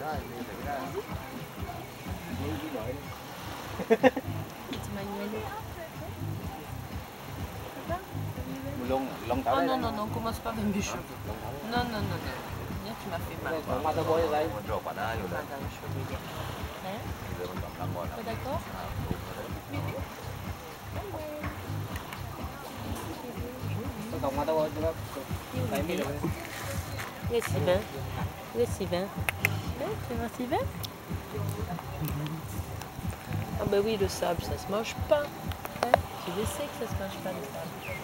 Oh non, non, non, commence pas avec mes cheveux. Non, non, non, non. Viens, tu m'as fait mal. Madame, je veux dire. Hein? Pas d'accord? Où est Sylvain? Où est Sylvain? Hein? Tu vois Sylvain? Ah bah oui, le sable, ça se mange pas. Hein? Tu le sais que ça se mange pas, le sable.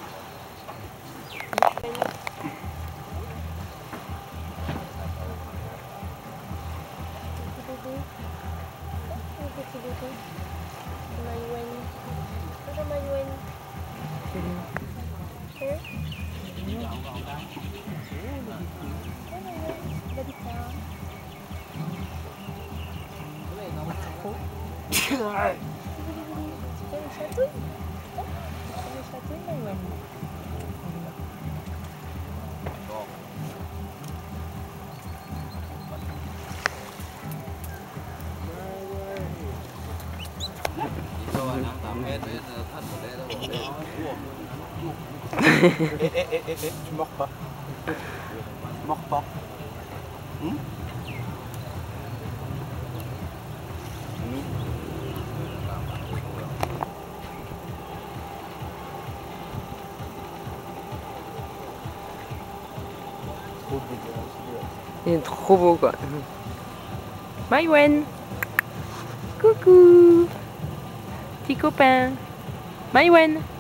Bonjour Mayouen. Tu mords pas. Mords pas. Il est trop beau quoi. Maïwen. Coucou. Petit copain. Maïwen.